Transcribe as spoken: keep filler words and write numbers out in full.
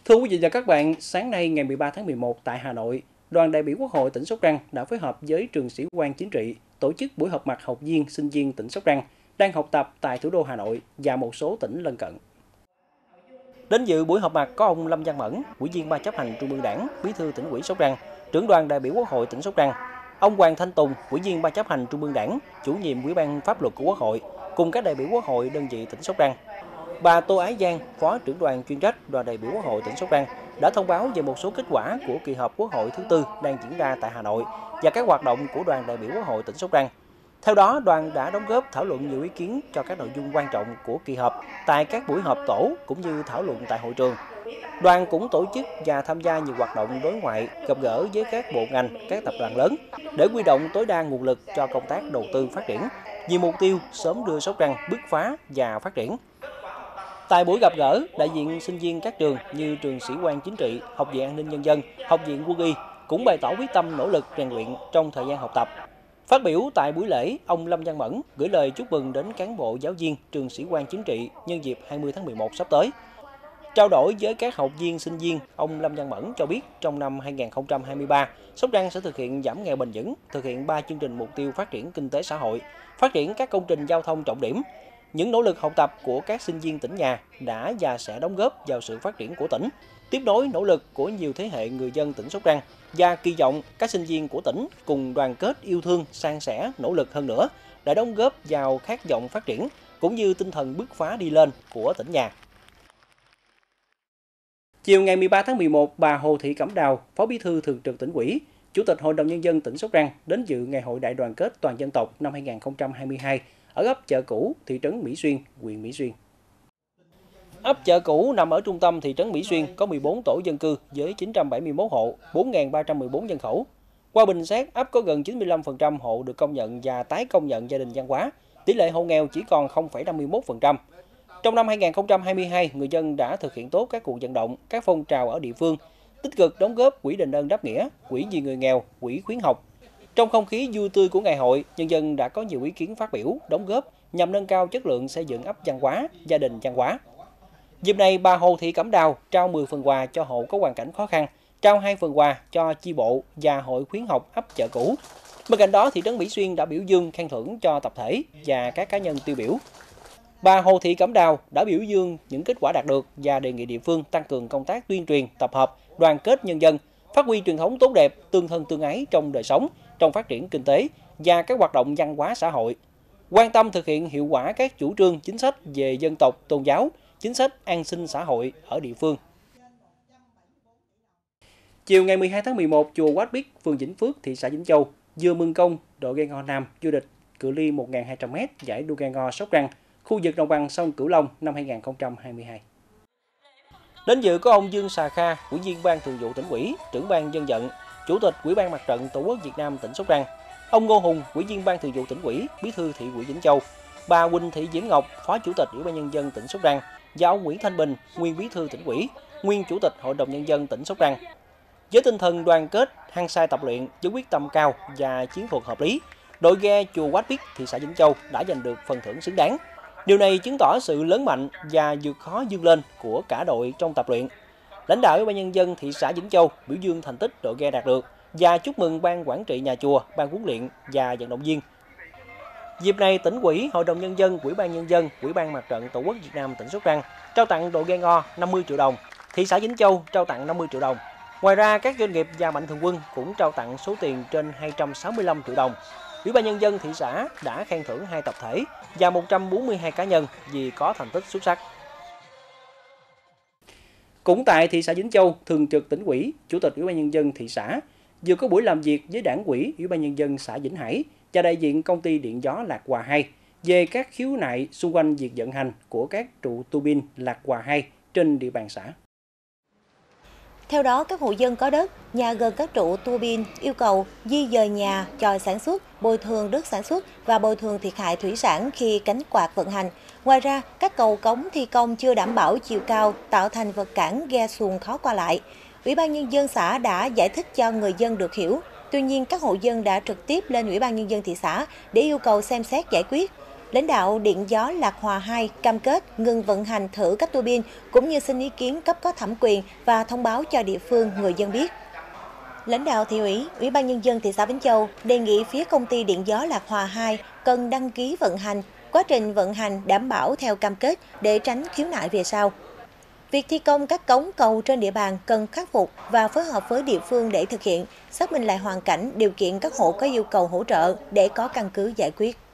Thưa quý vị và các bạn, sáng nay ngày mười ba tháng mười một tại Hà Nội, đoàn đại biểu Quốc hội tỉnh Sóc Trăng đã phối hợp với trường Sĩ quan Chính trị tổ chức buổi họp mặt học viên, sinh viên tỉnh Sóc Trăng đang học tập tại thủ đô Hà Nội và một số tỉnh lân cận. Đến dự buổi họp mặt có ông Lâm Văn Mẫn, Ủy viên Ban chấp hành Trung ương Đảng, Bí thư Tỉnh ủy Sóc Trăng, trưởng đoàn đại biểu Quốc hội tỉnh Sóc Trăng, ông Hoàng Thanh Tùng, Ủy viên Ban chấp hành Trung ương Đảng, chủ nhiệm Ủy ban Pháp luật của Quốc hội, cùng các đại biểu Quốc hội đơn vị tỉnh Sóc Trăng. Bà Tô Ái Giang, Phó trưởng đoàn chuyên trách đoàn đại biểu Quốc hội tỉnh Sóc Trăng đã thông báo về một số kết quả của kỳ họp Quốc hội thứ tư đang diễn ra tại Hà Nội và các hoạt động của đoàn đại biểu Quốc hội tỉnh Sóc Trăng. Theo đó, đoàn đã đóng góp thảo luận nhiều ý kiến cho các nội dung quan trọng của kỳ họp tại các buổi họp tổ cũng như thảo luận tại hội trường. Đoàn cũng tổ chức và tham gia nhiều hoạt động đối ngoại, gặp gỡ với các bộ ngành, các tập đoàn lớn để huy động tối đa nguồn lực cho công tác đầu tư phát triển, vì mục tiêu sớm đưa Sóc Trăng bứt phá và phát triển. Tại buổi gặp gỡ, đại diện sinh viên các trường như trường Sĩ quan Chính trị, Học viện An ninh Nhân dân, Học viện Quân y cũng bày tỏ quyết tâm nỗ lực rèn luyện trong thời gian học tập. Phát biểu tại buổi lễ, ông Lâm Văn Mẫn gửi lời chúc mừng đến cán bộ giáo viên trường Sĩ quan Chính trị nhân dịp hai mươi tháng mười một sắp tới. Trao đổi với các học viên sinh viên, ông Lâm Văn Mẫn cho biết trong năm hai nghìn không trăm hai mươi ba, Sóc Trăng sẽ thực hiện giảm nghèo bền vững, thực hiện ba chương trình mục tiêu phát triển kinh tế xã hội, phát triển các công trình giao thông trọng điểm. Những nỗ lực học tập của các sinh viên tỉnh nhà đã và sẽ đóng góp vào sự phát triển của tỉnh, tiếp nối nỗ lực của nhiều thế hệ người dân tỉnh Sóc Trăng và kỳ vọng các sinh viên của tỉnh cùng đoàn kết yêu thương, san sẻ, nỗ lực hơn nữa để đóng góp vào khát vọng phát triển cũng như tinh thần bứt phá đi lên của tỉnh nhà. Chiều ngày mười ba tháng mười một, bà Hồ Thị Cẩm Đào, Phó Bí thư Thường trực Tỉnh ủy, Chủ tịch Hội đồng Nhân dân tỉnh Sóc Trăng đến dự Ngày hội Đại đoàn kết toàn dân tộc năm hai nghìn không trăm hai mươi hai ở ấp Chợ Cũ, thị trấn Mỹ Xuyên, huyện Mỹ Xuyên. Ấp Chợ Cũ nằm ở trung tâm thị trấn Mỹ Xuyên, có mười bốn tổ dân cư với chín trăm bảy mươi mốt hộ, bốn nghìn ba trăm mười bốn nhân khẩu. Qua bình xét, ấp có gần chín mươi lăm phần trăm hộ được công nhận và tái công nhận gia đình văn hóa. Tỷ lệ hộ nghèo chỉ còn không phẩy năm mươi mốt phần trăm. Trong năm hai nghìn không trăm hai mươi hai, người dân đã thực hiện tốt các cuộc vận động, các phong trào ở địa phương, tích cực đóng góp quỹ đền ơn đáp nghĩa, quỹ vì người nghèo, quỹ khuyến học. Trong không khí vui tươi của ngày hội, nhân dân đã có nhiều ý kiến phát biểu, đóng góp nhằm nâng cao chất lượng xây dựng ấp văn hóa, gia đình văn hóa. Dịp này, bà Hồ Thị Cẩm Đào trao mười phần quà cho hộ có hoàn cảnh khó khăn, trao hai phần quà cho chi bộ và hội khuyến học ấp Chợ Cũ. Bên cạnh đó, thị trấn Mỹ Xuyên đã biểu dương khen thưởng cho tập thể và các cá nhân tiêu biểu. Bà Hồ Thị Cẩm Đào đã biểu dương những kết quả đạt được và đề nghị địa phương tăng cường công tác tuyên truyền, tập hợp, đoàn kết nhân dân, phát huy truyền thống tốt đẹp, tương thân tương ái trong đời sống, trong phát triển kinh tế và các hoạt động văn hóa xã hội. Quan tâm thực hiện hiệu quả các chủ trương, chính sách về dân tộc, tôn giáo, chính sách an sinh xã hội ở địa phương. Chiều ngày mười hai tháng mười một, chùa Wat Bích, phường Vĩnh Phước, thị xã Vĩnh Châu vừa mừng công đội ghe ngò nam vô địch cự ly một nghìn hai trăm mét giải đua ghe ngò Sóc Trăng, khu vực đồng bằng sông Cửu Long năm hai nghìn không trăm hai mươi hai. Đến dự có ông Dương Sà Kha, Ủy viên Ban Thường vụ Tỉnh ủy, trưởng ban dân vận, Chủ tịch Ủy ban Mặt trận Tổ quốc Việt Nam tỉnh Sóc Trăng, ông Ngô Hùng, Ủy viên Ban Thường vụ Tỉnh ủy, Bí thư Thị ủy Vĩnh Châu, bà Huỳnh Thị Diễm Ngọc, Phó Chủ tịch Ủy ban Nhân dân tỉnh Sóc Trăng và ông Nguyễn Thanh Bình, nguyên Bí thư Tỉnh ủy, nguyên Chủ tịch Hội đồng Nhân dân tỉnh Sóc Trăng. Với tinh thần đoàn kết, hăng say tập luyện, với quyết tâm cao và chiến thuật hợp lý, đội ghe chùa Wat Bích, thị xã Vĩnh Châu đã giành được phần thưởng xứng đáng. Điều này chứng tỏ sự lớn mạnh và vượt khó vươn lên của cả đội trong tập luyện. Lãnh đạo Ủy ban Nhân dân thị xã Vĩnh Châu biểu dương thành tích đội ghe đạt được và chúc mừng ban quản trị nhà chùa, ban huấn luyện và vận động viên. Dịp này, Tỉnh ủy, Hội đồng Nhân dân, Ủy ban Nhân dân, Ủy ban Mặt trận Tổ quốc Việt Nam tỉnh Sóc Trăng trao tặng đội ghe ngò năm mươi triệu đồng, thị xã Vĩnh Châu trao tặng năm mươi triệu đồng. Ngoài ra, các doanh nghiệp và mạnh thường quân cũng trao tặng số tiền trên hai trăm sáu mươi lăm triệu đồng. Ủy ban Nhân dân thị xã đã khen thưởng hai tập thể và một trăm bốn mươi hai cá nhân vì có thành tích xuất sắc. Cũng tại thị xã Vĩnh Châu, Thường trực Tỉnh ủy, Chủ tịch Ủy ban Nhân dân thị xã vừa có buổi làm việc với Đảng ủy Ủy ban Nhân dân xã Vĩnh Hải và đại diện công ty điện gió Lạc Hòa hai về các khiếu nại xung quanh việc vận hành của các trụ tua bin Lạc Hòa hai trên địa bàn xã. Theo đó, các hộ dân có đất, nhà gần các trụ tua bin yêu cầu di dời nhà, chòi sản xuất, bồi thường đất sản xuất và bồi thường thiệt hại thủy sản khi cánh quạt vận hành. Ngoài ra, các cầu cống thi công chưa đảm bảo chiều cao, tạo thành vật cản ghe xuồng khó qua lại. Ủy ban Nhân dân xã đã giải thích cho người dân được hiểu. Tuy nhiên, các hộ dân đã trực tiếp lên Ủy ban Nhân dân thị xã để yêu cầu xem xét giải quyết. Lãnh đạo Điện gió Lạc Hòa hai cam kết ngừng vận hành thử các tua bin cũng như xin ý kiến cấp có thẩm quyền và thông báo cho địa phương người dân biết. Lãnh đạo thị ủy, Ủy ban Nhân dân thị xã Vĩnh Châu đề nghị phía công ty Điện gió Lạc Hòa hai cần đăng ký vận hành, quá trình vận hành đảm bảo theo cam kết để tránh khiếu nại về sau. Việc thi công các cống cầu trên địa bàn cần khắc phục và phối hợp với địa phương để thực hiện, xác minh lại hoàn cảnh, điều kiện các hộ có yêu cầu hỗ trợ để có căn cứ giải quyết.